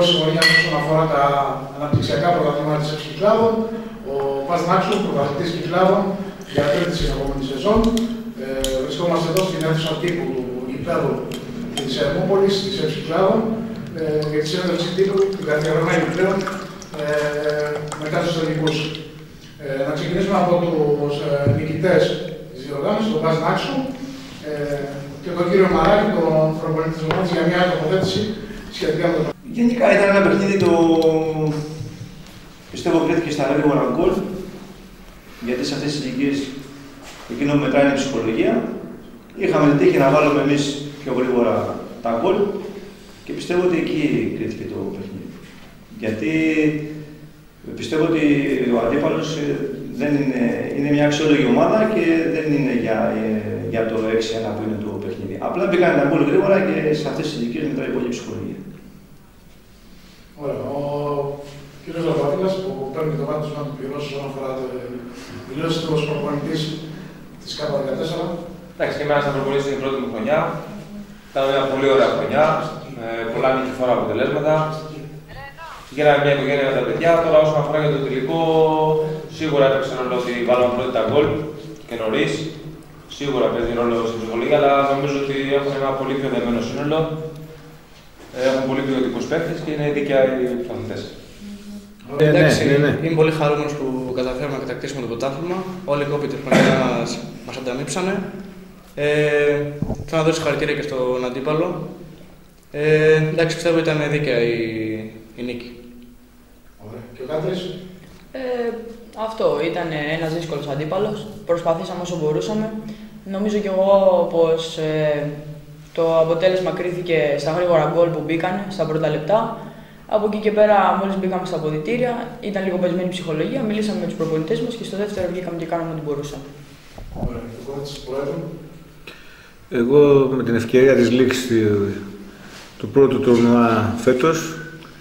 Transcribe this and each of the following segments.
συμφωνία όσον αφορά τα αναπτυξιακά πρωταθλήματα της ΕΦΣ Κυκλάδων. Ο Πας Νάξου, πρωταθλητής Κυκλάδων, για τρίτη συνεχόμενη σεζόν. Βρισκόμαστε εδώ στην αίθουσα τύπου του γηπέδου της Ερμούπολης, της ΕΦΣ Κυκλάδων, για τη συνέντευξη τύπου, την καθιερωμένη πλέον, μετά στους τελικούς. Να ξεκινήσουμε από τους νικητές της διοργάνωσης, τον Πας Νάξου, και τον κύριο Μαράκη, τον προπονητή της ομάδας, για μια τοποθέτηση σχετικά με το. Γενικά ήταν ένα παιχνίδι το πιστεύω κρίθηκε στα γρήγορα γκολ, γιατί σε αυτές τις ηλικίες εκείνο που μετράει είναι η ψυχολογία. Είχαμε την τύχη να βάλουμε εμείς πιο γρήγορα τα γκολ και πιστεύω ότι εκεί κρίθηκε το παιχνίδι. Γιατί πιστεύω ότι ο αντίπαλος δεν είναι μια αξιόλογη ομάδα και δεν είναι για το 6-1 που είναι το παιχνίδι. Απλά μπήκαν τα γκολ γρήγορα και σε αυτές τις ηλικίες μετράει πολύ ψυχολογία. Ωραία. Ο κύριος Λαμπαδίλας που παίρνει το βάθος να του πληρώσει όσον αφορά τη δηλώση του ως προπονητής της ΚΑΠΑ14. Εντάξει, και εμένα σαν προπονητής είναι η πρώτη μου χρονιά. Ήταν μια πολύ ωραία χρονιά, πολλά νικηφόρα αποτελέσματα. Γίναμε μια οικογένεια με τα παιδιά. Τώρα, όσον αφορά για το τελικό, σίγουρα έπαιξε ρόλο ότι βάλαμε πρώτα τα γκολ και νωρίς. Σίγουρα παίζει ρόλο στην ψυχολογία, αλλά νομίζω ότι έχουμε ένα πολύ πιο δεμένο σύνολο. Έχουν πολύ ποιοτικούς παίκτες και είναι δίκαια οι πρωταθλητές. Εντάξει, είμαι πολύ χαρούμενος που καταφέραμε να κατακτήσουμε το πρωτάθλημα. Όλοι οι κόποι της χρονιάς μας ανταμείψανε. Θέλω να δώσω συγχαρητήρια και στον αντίπαλο. Εντάξει, πιστεύω ήταν δίκαια η νίκη. Ωραία. Και ο Κάτρης. Αυτό ήταν ένας δύσκολος αντίπαλος. Προσπαθήσαμε όσο μπορούσαμε. Νομίζω κι εγώ πως το αποτέλεσμα κρίθηκε στα γρήγορα γκολ που μπήκαν στα πρώτα λεπτά. Από εκεί και πέρα, μόλις μπήκαμε στα αποδυτήρια, ήταν λίγο πεσμένη ψυχολογία. Μιλήσαμε με τους προπονητές μας και στο δεύτερο βγήκαμε και κάναμε ό,τι μπορούσαμε. Εγώ με την ευκαιρία της λήξης του πρώτου τουρνουά φέτος,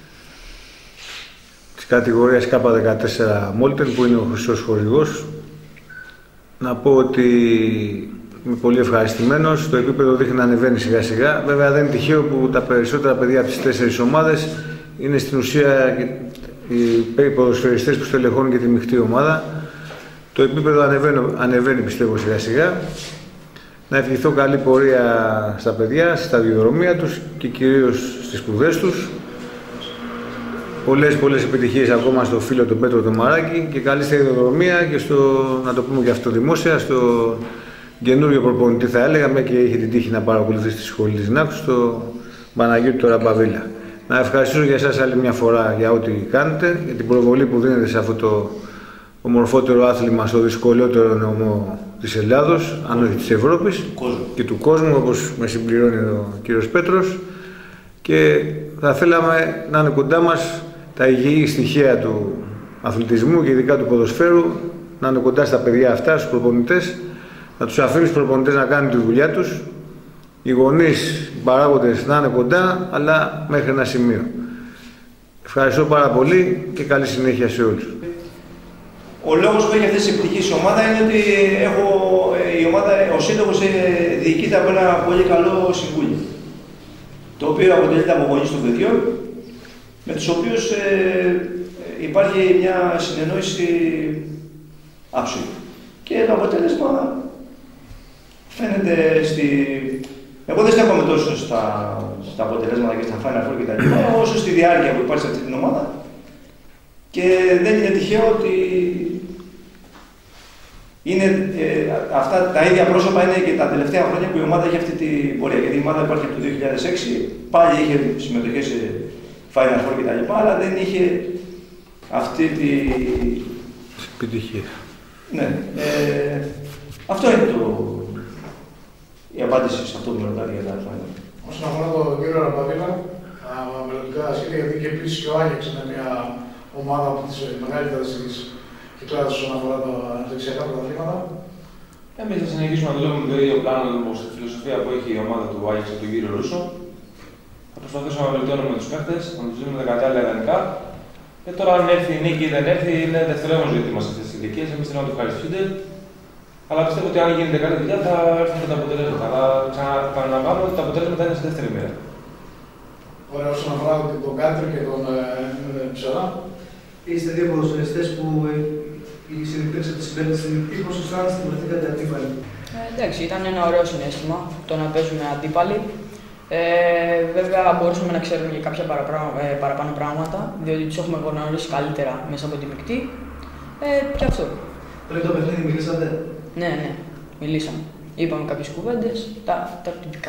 της κατηγορίας K14 Μόλτεν, που είναι ο χρυσός χορηγός, να πω ότι είμαι πολύ ευχαριστημένος. Το επίπεδο δείχνει να ανεβαίνει σιγά σιγά. Βέβαια δεν είναι τυχαίο που τα περισσότερα παιδιά από τις 4 ομάδες είναι στην ουσία οι ποδοσφαιριστές που στελεχώνουν και τη μειχτή ομάδα. Το επίπεδο ανεβαίνει πιστεύω σιγά σιγά. Να ευχηθώ καλή πορεία στα παιδιά, στη σταδιοδρομία τους και κυρίως στις σπουδές τους. Πολλές επιτυχίες ακόμα στο φίλο τον Πέτρο τον Μαράκη και καλή σταδιοδρομία και να το πούμε και αυτό δημόσια, στο καινούριο προπονητή θα έλεγα, μια και είχε την τύχη να παρακολουθήσει στη σχολή της Νάξου, στο Παναγιώτη του Ραμπαβίλα. Να ευχαριστήσω για εσάς άλλη μια φορά για ό,τι κάνετε, για την προβολή που δίνετε σε αυτό το ομορφότερο άθλημα, στο δυσκολότερο νομό της Ελλάδος, αν όχι της Ευρώπης και του κόσμου, όπως με συμπληρώνει ο κύριος Πέτρος. Και θα θέλαμε να είναι κοντά μας τα υγιή στοιχεία του αθλητισμού και ειδικά του ποδοσφαίρου, να είναι κοντά στα παιδιά αυτά, στους προπονητές, να τους αφήνουν στους προπονητές να κάνουν τη δουλειά τους, οι γονείς, οι παράγοντες να είναι κοντά, αλλά μέχρι ένα σημείο. Ευχαριστώ πάρα πολύ και καλή συνέχεια σε όλους. Ο λόγος που έχει αυτές τις επιτυχίες η ομάδα είναι ότι ο σύλλογος διοικείται από ένα πολύ καλό συμβούλιο, το οποίο αποτελείται από γονείς των παιδιών, με τους οποίους υπάρχει μια συνεννόηση άψογη. Και το αποτέλεσμα φαίνεται Εγώ δεν στέκομαι τόσο στα αποτελέσματα και στα Final Four κτλ. Όσο στη διάρκεια που υπάρχει σε αυτή την ομάδα. Και δεν είναι τυχαίο ότι είναι, αυτά τα ίδια πρόσωπα είναι και τα τελευταία χρόνια που η ομάδα έχει αυτή την πορεία. Γιατί η ομάδα υπάρχει από το 2006, πάλι είχε συμμετοχές σε Final Four κτλ. Αλλά δεν είχε αυτή τη επιτυχία. Ναι. Αυτό είναι η απάντηση σε αυτό που με ρωτάτε για τα Final Four. Όσον αφορά τον κύριο Ραμπαβίλα, μελλοντικά σχέδια, γιατί και επίσης και ο Άγιαξ είναι μια ομάδα από τις μεγαλύτερες της Κυκλάδας όσον αφορά τα δεξιακά πρωταθλήματα. Εμείς θα συνεχίσουμε να δουλεύουμε με το ίδιο πλάνο, στη φιλοσοφία που έχει η ομάδα του Άγιαξ από τον κύριο Ρούσο. Θα προσπαθήσουμε να βελτιώνουμε τους παίκτες, να τους δίνουμε τα κατάλληλα ιδανικά. Και τώρα, αν έρθει η νίκη ή δεν έρθει, είναι δευτερεύον ζήτημα σε αυτές τις ηλικίες. Εμείς θέλουμε να το ευχαριστούνται. Αλλά πιστεύω ότι αν γίνεται καλή δουλειά θα έρθουν και τα αποτελέσματα. Αλλά ξαναπαναλαμβάνω ότι τα αποτελέσματα είναι στη δεύτερη μέρα. Ωραία, όσον αφορά τον Κάτρι και τον Ψερά. Είστε δύο ποδοσφαιριστές που υπήρξαν τη συμπέραση στην Ελληνική. Πώς αισθάνεστε που βρεθήκατε αντίπαλοι? Εντάξει, ήταν ένα ωραίο συναίσθημα το να παίζουμε αντίπαλοι. Βέβαια, μπορούσαμε να ξέρουμε και κάποια παραπάνω πράγματα, διότι τους έχουμε γνωρίσει καλύτερα μέσα από τη μεικτή. Και αυτό. Πριν το παιχνίδι μιλήσατε? Ναι, μιλήσαμε. Είπαμε κάποιες κουβέντες, τα τυπικά.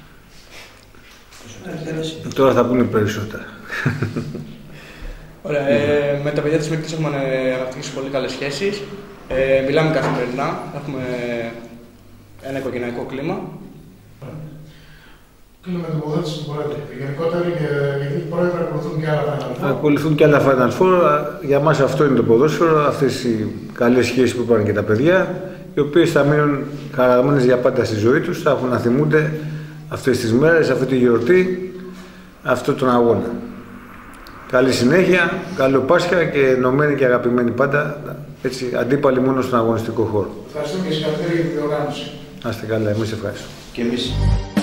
Τώρα θα πούνε περισσότερα. Ωραία, με τα παιδιά της μεικτής έχουμε αναπτύξει πολύ καλές σχέσεις. Μιλάμε καθημερινά, έχουμε ένα οικογενειακό κλίμα. Κλείνουμε την τοποθέτηση του Πρόεδρου. Γενικότερα, γιατί οι Πρόεδροι ακολουθούν και άλλα Final Four. Ακολουθούν και άλλα Final Four. Για μας αυτό είναι το ποδόσφαιρο, αυτές οι καλές σχέσεις που είπαν και τα παιδιά, οι οποίες θα μείνουν χαραγμένες για πάντα στη ζωή τους, θα έχουν να θυμούνται αυτές τις μέρες, αυτή τη γιορτή, αυτόν τον αγώνα. Καλή συνέχεια, καλό Πάσχα και ενωμένοι και αγαπημένοι πάντα, έτσι, αντίπαλοι μόνο στον αγωνιστικό χώρο. Ευχαριστούμε και συγχαρητήρια για την διοργάνωση. Να είστε καλά, εμείς ευχαριστούμε. Και εμείς.